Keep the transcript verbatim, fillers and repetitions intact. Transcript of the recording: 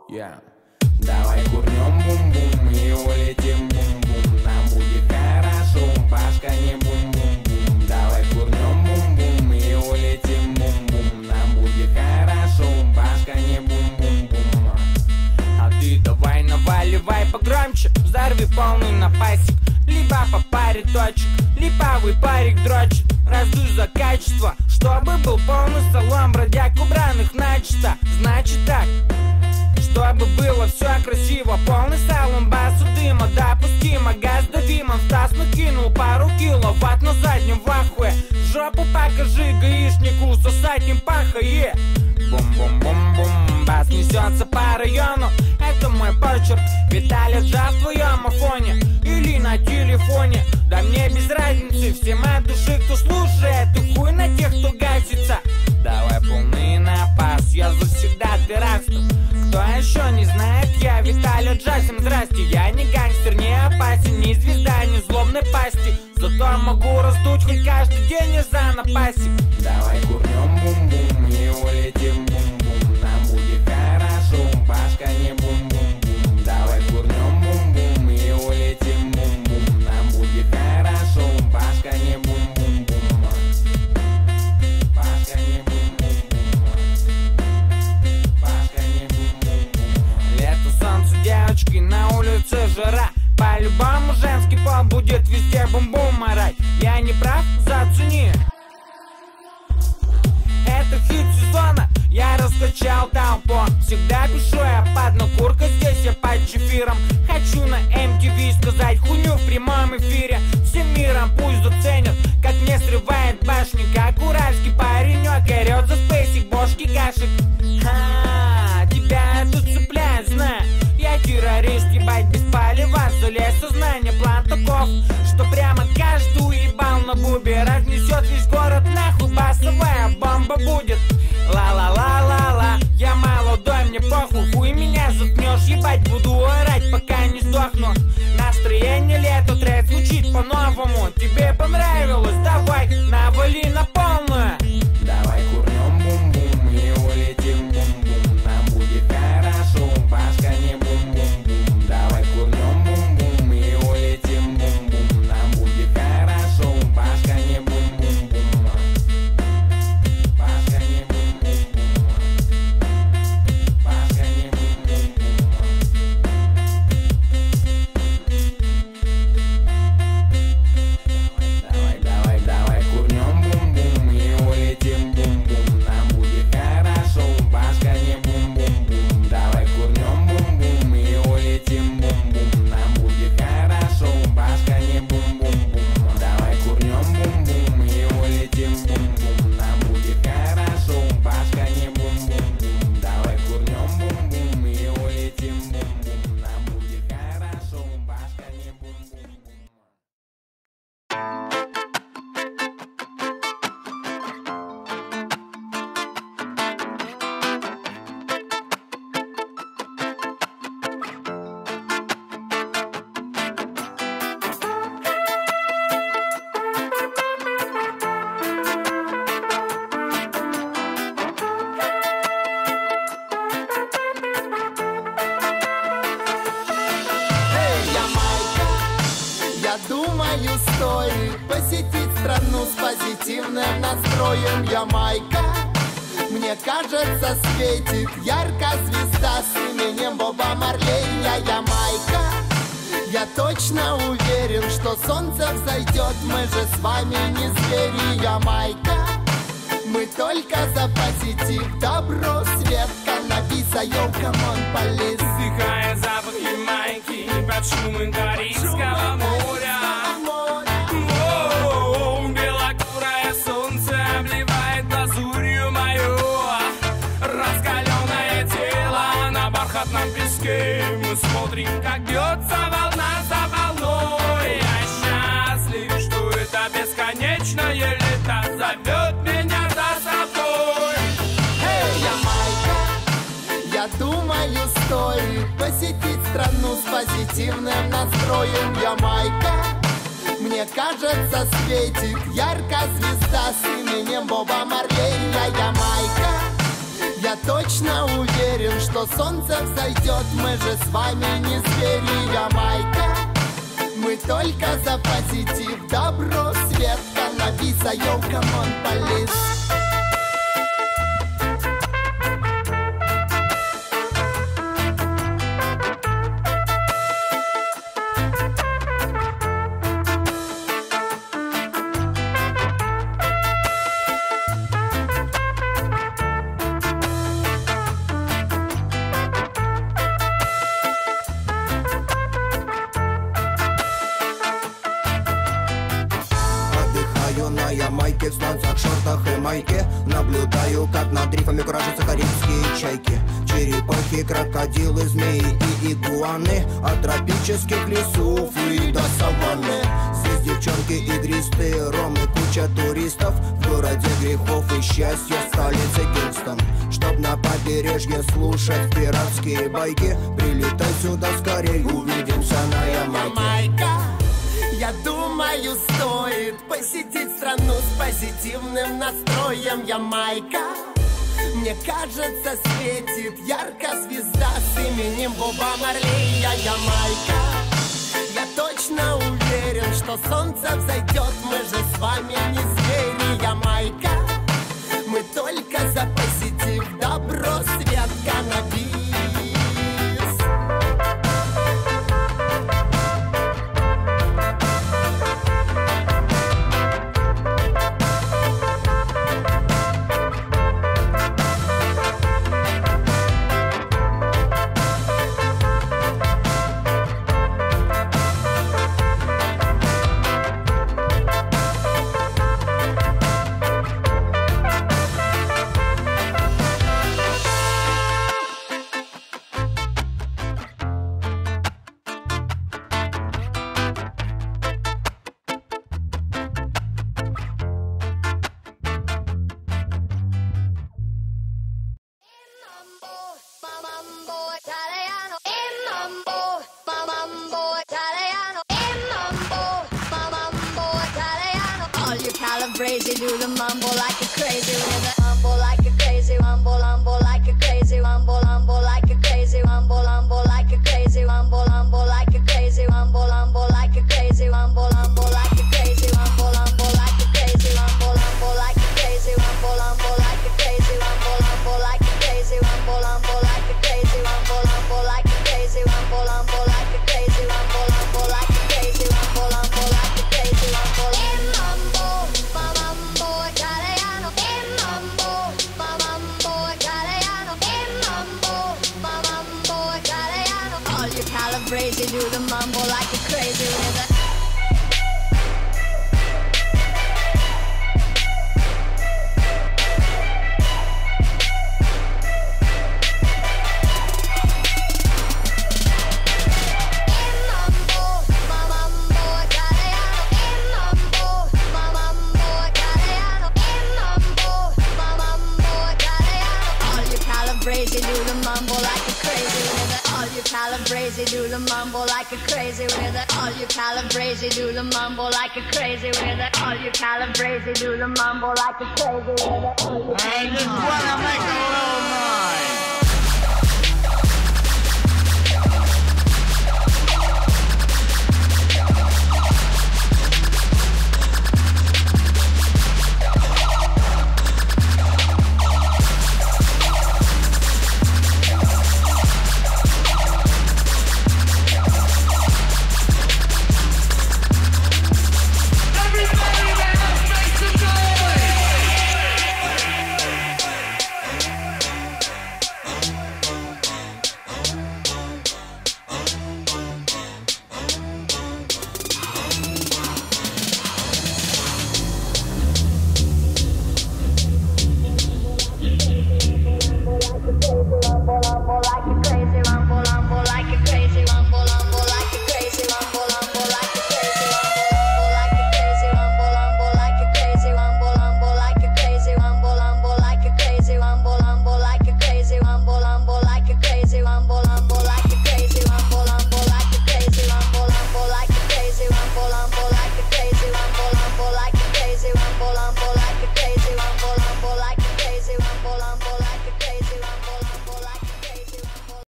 Yeah. Давай курнем бум-бум и улетим бум-бум. Нам будет хорошо, башка не бум-бум-бум. Давай курнем бум-бум и улетим бум-бум. Нам будет хорошо, башка не бум-бум-бум. А ты давай наваливай погромче, взорви полный напасик. Либо по паре точек, липовый парик дрочит. Раздуй за качество, чтобы был полный салон бродяг, убранных начисто. Значит так, чтобы было все красиво, полный салон басу дыма, допустимо, газ давимом. Стас накинул пару киловатт на заднем в ахуе. Жопу покажи гаишнику, сосать им пахае. Бум-бум-бум-бум, бас несется по району. Это мой почерк, Виталя Джаз в твоем афоне или на телефоне. Да мне без разницы, всем от души, кто слушает, и хуй на тех, кто гасится. Давай полный напас, я завсегда террасту. Кто еще не знает, я Виталя Джаз, всем здрасте. Я не гангстер, не опасен, не звезда, не злобной пасти. Зато могу раздуть хоть каждый день из-за напасик. Давай курнем бум-бум и улетим бум-бум. Нам будет хорошо, башка не бум-бум-бум. Давай курнем бум-бум и улетим бум-бум. Нам будет хорошо, башка не бум-бум-бум. Башка не бум-бум-бум. Башка не бум-бум-бум. Лето, солнце, девочки, на улице жара. По-любому женский пол будет везде бум-бум орать. Я не прав, зацени. Это хит сезона, я раскачал толпу. Всегда пишу я под накуркой, здесь я под чефиром. Хочу на эм ти ви сказать хуйню в прямом эфире. Всем миром пусть заценят, как мне срывает башни. Как уральский паренек орет за спейсик, бошки гашек. Ха, тебя тут цепляет, знаю. Я террорист, ебать без палева. Залез сознание, план таков, что прямо каждую ебал на бубе. Разнесет весь город нахуй, басовая бомба будет. Ла-ла-ла-ла-ла, я молодой, мне похуй. Хуй меня заткнешь, ебать буду орать, пока не сдохну. Настроение лето, трек звучит по-новому. Тебе понравилось? Давай, навали на полную. Давай курнем бум-бум и улетим бум-бум. Нам будет хорошо, башка не бум-бум-бум. Давай курнем бум-бум и улетим бум-бум. Нам будет хорошо, башка не бум-бум-бум. Башка не бум-бум-бум. Башка не бум-бум-бум. Давай, давай, давай курнем бум-бум и улетим бум-бум. Нам будет хорошо, башка не бум-бум-бум. Давай курнем бум-бум и улетим бум-бум. Нам будет хорошо, башка не бум-бум-бум. Давай курнем бум-бум и улетим бум-бум. Нам будет хорошо, башка не бум-бум-бум. Давай курнем бум-бум и улетим бум-бум. Нам будет хорошо, башка не бум-бум-бум. Я думаю, стоит посетить страну с позитивным настроем. Ямайка, мне кажется, светит ярко звезда с именем Боба Марлей. Я Ямайка, я точно уверен, что солнце взойдет. Мы же с вами не звери. Ямайка, мы только за позитив, добро, свет, каннабиса, йоу, камон, полис. Вдыхая запах Ямайки под шумом Карибского моря. Воу, белокурое солнце обливает лазурью мою раскаленное тело на бархатном песке. Мы смотрим, как бьется волна за волной. Я счастлив, что это бесконечное лето зовет меня за собой. Эй, Ямайка, я думаю, стоит посетить страну с позитивным настроем. Ямайка, мне кажется, светит ярко звезда с именем Боба Марлей. Я Ямайка, Я точно уверен, что солнце взойдет. Мы же с вами не звери, Ямайка. Мы только за позитив, добро, свет, каннабиса, йоу, камон, полис. На Ямайке, в сланцах, шортах и майке. Наблюдаю, как над рифами куражатся карибские чайки. Черепахи, крокодилы, змеи и игуаны. От тропических лесов и до саванны. Здесь девчонки игристые, ром и куча туристов. В городе грехов и счастья, столице Кингстон. Чтоб на побережье слушать пиратские байки, прилетай сюда скорей, увидимся на Ямайке. Я думаю, стоит посетить страну с позитивным настроем. Ямайка, мне кажется, светит ярко звезда с именем Боба Марли. Я Ямайка. Я точно уверен, что солнце взойдет. Мы же с вами не звери, Ямайка. Мы только за позитив, добро, свет, каннабис. Crazy, do the mambo like a crazy with a mambo like a crazy mambo, mambo like a crazy mambo, mambo like a crazy mambo, mambo like a crazy mambo, mambo like a crazy mambo, mambo like a crazy mambo, mambo like a crazy mambo, mambo like a crazy mambo, mambo like a crazy mambo, mambo like a crazy mambo, mambo like a crazy mambo, mambo like a crazy mambo, mambo like a crazy mambo, mambo like a crazy mambo, mambo like a crazy mambo, mambo like a crazy mambo. Crazy, do the mambo like a crazy with a crazy, do the mambo like a crazy with it. All you calabrese do the mambo like a crazy with it. All you calabrese do the mambo like a crazy with it. All you calabrese do the mambo like a crazy with it. I just wanna make a little noise.